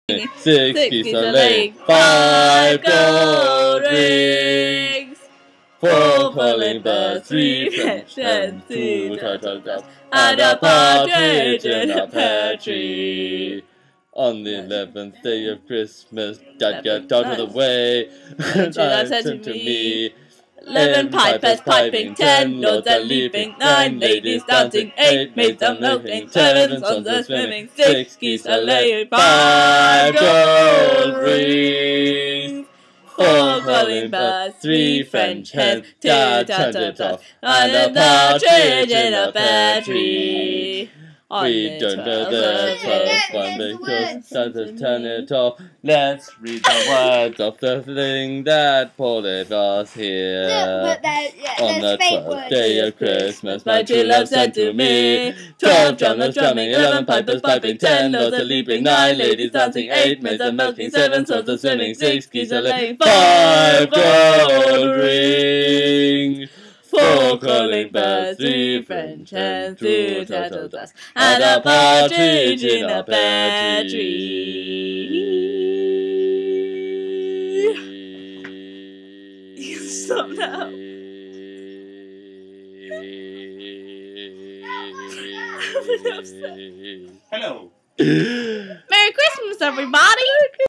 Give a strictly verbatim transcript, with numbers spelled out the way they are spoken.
Six geese are laying five gold rings. Four calling birds, three French hens, two turtle doves, and a partridge in a pear tree. On the eleventh day of Christmas, Dad got out of the way, and I said to me, Eleven pipers piping, ten lords a leaping, nine ladies dancing, eight maids a milking, seven swans a swimming, six geese a laying, five gold rings. Four calling birds, three French hens, two turtle doves, and a partridge in a pear tree. We don't know the twelfth one because Santa's turn it off. Let's read the words of the thing that Paul gave us here. No, that, yeah, On the twelfth day of Christmas, my true love said to me, Twelve drummers drumming, eleven pipers piping, ten lords a leaping, nine ladies dancing, eight maids a milking, seven swans a swimming, six geese a laying, five gold rings. four calling birds, three French hens, two turtle doves, and a partridge in a pear tree. Stop now. Hello. Merry Christmas, everybody!